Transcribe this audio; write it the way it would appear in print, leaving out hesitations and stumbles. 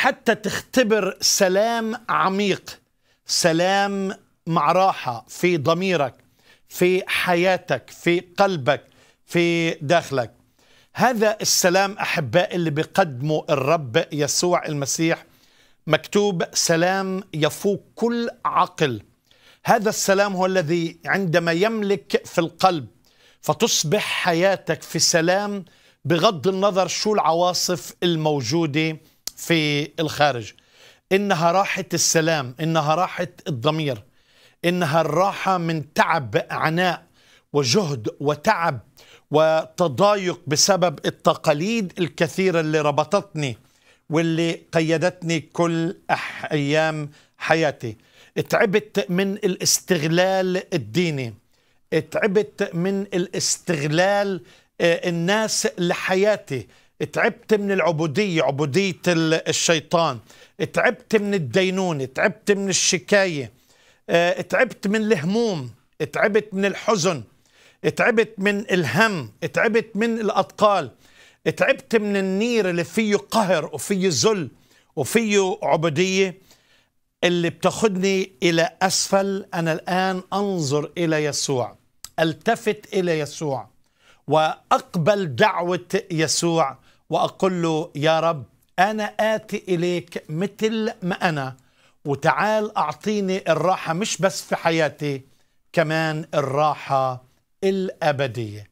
حتى تختبر سلام عميق، سلام مع راحة في ضميرك، في حياتك، في قلبك، في داخلك. هذا السلام أحبائي اللي بيقدمه الرب يسوع المسيح، مكتوب سلام يفوق كل عقل. هذا السلام هو الذي عندما يملك في القلب فتصبح حياتك في سلام بغض النظر شو العواصف الموجودة في الخارج. إنها راحة السلام، إنها راحة الضمير، إنها الراحة من تعب، عناء وجهد وتعب وتضايق بسبب التقاليد الكثيرة اللي ربطتني واللي قيدتني كل أيام حياتي. تعبت من الاستغلال الديني، تعبت من الاستغلال الناس لحياتي، تعبت من العبودية، عبودية الشيطان، تعبت من الدينونة، تعبت من الشكاية، تعبت من الهموم، تعبت من الحزن، تعبت من الهم، تعبت من الأثقال، تعبت من النير اللي فيه قهر وفيه ذل وفيه عبودية اللي بتاخدني إلى أسفل. أنا الآن أنظر إلى يسوع، التفت إلى يسوع وأقبل دعوة يسوع وأقول له يا رب أنا آتي إليك مثل ما أنا، وتعال أعطيني الراحة مش بس في حياتي، كمان الراحة الأبدية.